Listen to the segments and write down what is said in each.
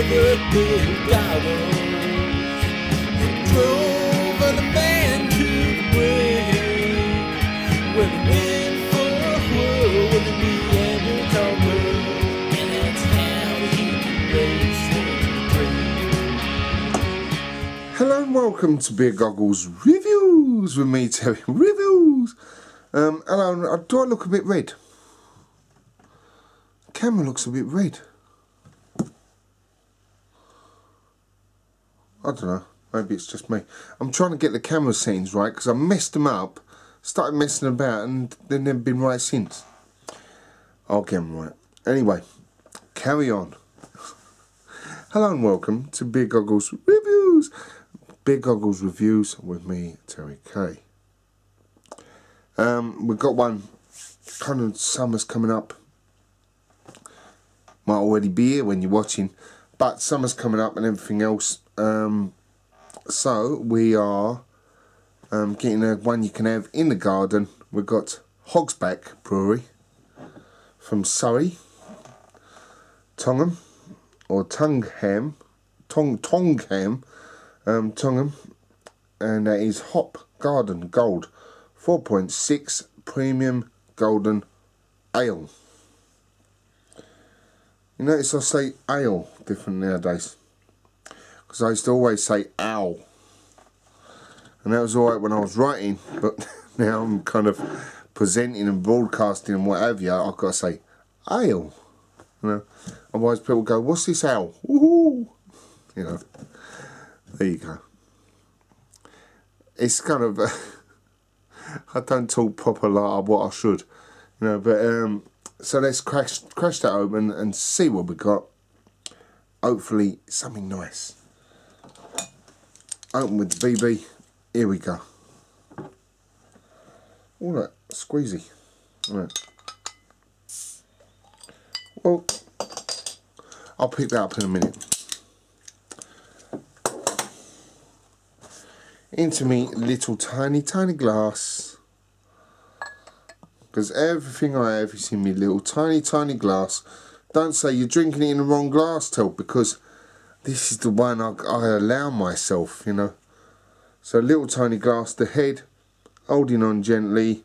never-built goggles and drove a man to the grave. Well, he went for a whirl with a Neanderthal girl, and that's how he can race to the grave. Hello and welcome to Beer Goggles Reviews with me, Terry. Reviews! Hello, do I look a bit red? The camera looks a bit red. I don't know, maybe it's just me. I'm trying to get the camera settings right because I messed them up, started messing about, and then they've been right since. I'll get them right. Anyway, carry on. Hello and welcome to Beer Goggles Reviews. Beer Goggles Reviews with me, Terry K. We've got one, kind of summer's coming up. Might already be here when you're watching, but summer's coming up and everything else. So we are getting one you can have in the garden. We've got Hogs Brewery from Surrey, Tongham, or Tongham, Tongham, and that is Hop Garden Gold 4.6 Premium Golden Ale. You notice I say ale different nowadays, because I used to always say owl, and that was alright when I was writing, but now I'm kind of presenting and broadcasting and what have you, I've got to say ale, you know, otherwise people go, what's this ale? Woohoo! You know, there you go. It's kind of, I don't talk proper like what I should, you know, but so let's crash that open and see what we got. Hopefully something nice. Open with the BB. Here we go. All that squeezy. Right. Well, I'll pick that up in a minute. Into me little tiny glass. Because everything I have is in me little tiny glass. Don't say you're drinking it in the wrong glass, Tel, because this is the one I allow myself, you know. So little tiny glass, the head, holding on gently.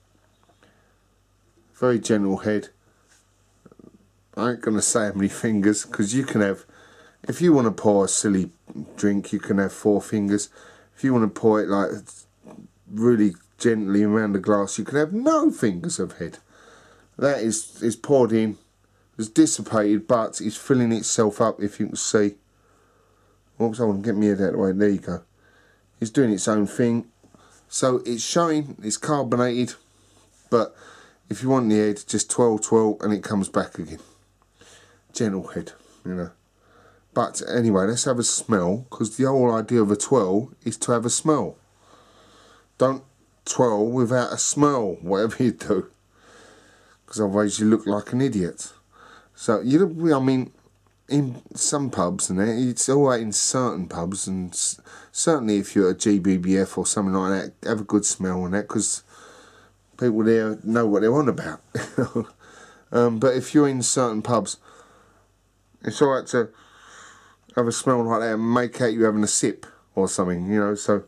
Very gentle head. I ain't going to say how many fingers, because you can have, if you want to pour a silly drink, you can have 4 fingers. If you want to pour it like really gently around the glass, you can have no fingers of head. That is poured in, it's dissipated, but it's filling itself up, if you can see. Oops, I want to get me head out of the way. There you go. It's doing its own thing. So it's showing it's carbonated, but if you want the head, just twirl and it comes back again. Gentle head, you know. But anyway, let's have a smell, because the whole idea of a twirl is to have a smell. Don't twirl without a smell, whatever you do, because otherwise you look like an idiot. So I mean, in some pubs and it's alright in certain pubs, and certainly if you're at a GBBF or something like that, have a good smell on that, because people there know what they're on about. But if you're in certain pubs, it's alright to have a smell like that and make out you having a sip or something, you know. So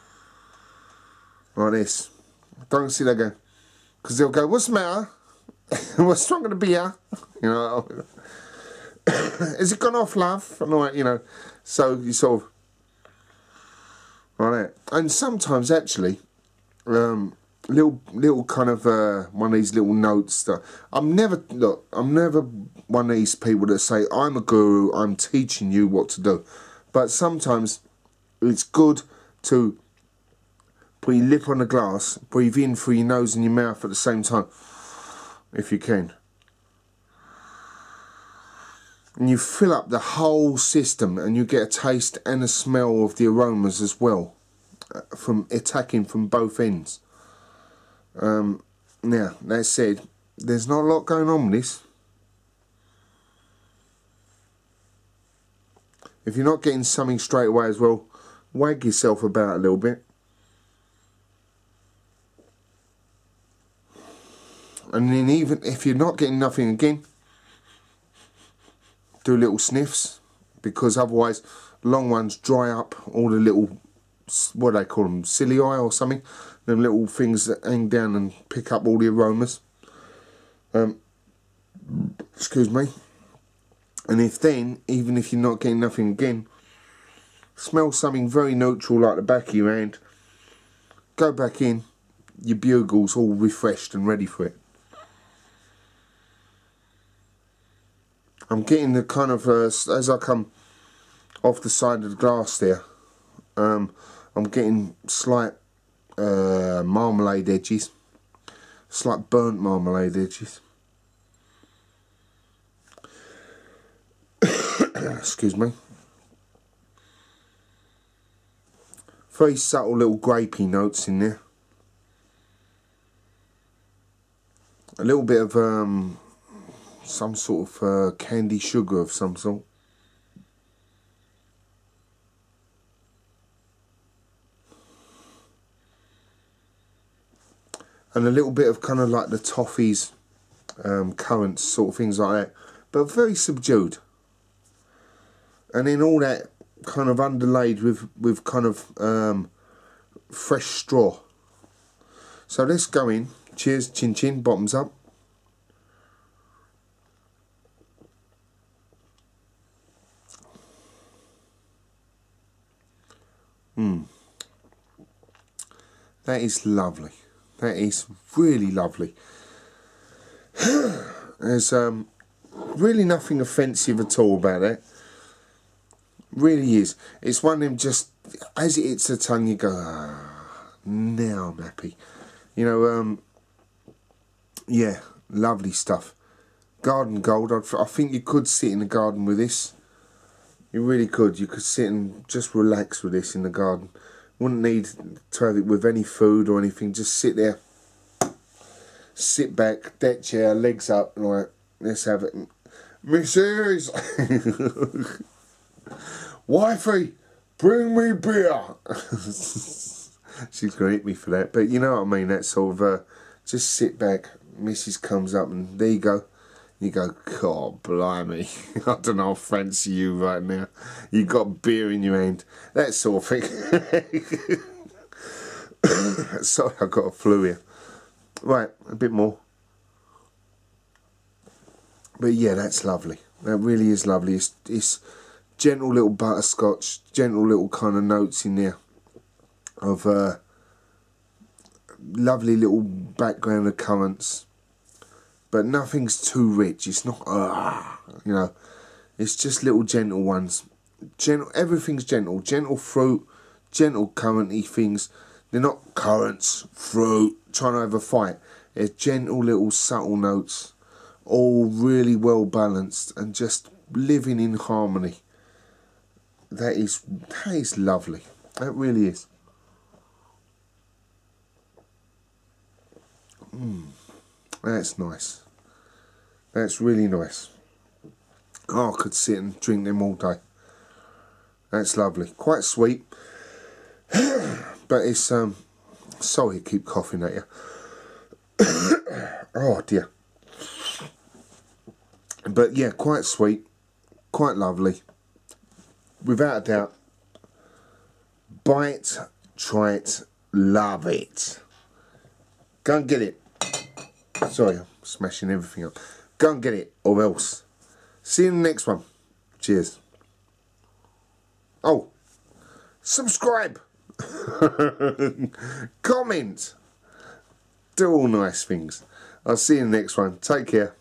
like this. Don't see that go, because they'll go, what's the matter? What's wrong with the beer? You know, has it gone off, love? And all that, you know. So you sort of like that. And sometimes actually, little kind of one of these little notes that I'm never one of these people that say I'm a guru, I'm teaching you what to do. But sometimes it's good to put your lip on the glass, breathe in through your nose and your mouth at the same time, if you can. And you fill up the whole system, and you get a taste and a smell of the aromas as well, from attacking from both ends. Now, that said, there's not a lot going on with this. If you're not getting something straight away as well, wag yourself about a little bit. And then even if you're not getting nothing again, do little sniffs, because otherwise long ones dry up all the little, what do they call them, ciliae or something, them little things that hang down and pick up all the aromas. Excuse me. And if then, even if you're not getting nothing again, smell something very neutral like the back of your hand, go back in, your bugle's all refreshed and ready for it. I'm getting the kind of, as I come off the side of the glass there, I'm getting slight marmalade edges, slight burnt marmalade edges. Excuse me. Very subtle little grapey notes in there. A little bit of some sort of candy sugar of some sort. And a little bit of kind of like the toffees, currants, sort of things like that, but very subdued. And then all that kind of underlaid with kind of fresh straw. So let's go in. Cheers, chin chin, bottoms up. That is lovely. That is really lovely. There's really nothing offensive at all about that. Really is. It's one of them, just as it hits the tongue you go, ah, now I'm happy. You know, yeah, lovely stuff. Garden gold. I think you could sit in the garden with this. You really could. You could sit and just relax with this in the garden. Wouldn't need to have it with any food or anything. Just sit there, sit back, deck chair, legs up, and like, let's have it. Mrs. Wifey, bring me beer. She's going to hit me for that. But you know what I mean, that sort of, just sit back, Mrs. comes up, and there you go. You go, God blimey, I don't know, I fancy you right now. You got beer in your hand. That sort of thing. Sorry, I got a flu here. Right, a bit more. But yeah, that's lovely. That really is lovely. It's gentle little butterscotch, gentle little kind of notes in there of lovely little background of currants. But nothing's too rich. It's not, you know, it's just little gentle ones. Gentle, everything's gentle. Gentle fruit, gentle curranty things. They're not currants, fruit, trying to have a fight. They're gentle little subtle notes, all really well balanced and just living in harmony. That is lovely. That really is. That's nice. That's really nice. Oh, I could sit and drink them all day. That's lovely. Quite sweet. But it's, sorry I keep coughing at you. Oh dear. But yeah, quite sweet. Quite lovely. Without a doubt. Buy it, try it, love it. Go and get it. Sorry, I'm smashing everything up. Go and get it, or else. See you in the next one. Cheers. Oh, subscribe. Comment. Do all nice things. I'll see you in the next one. Take care.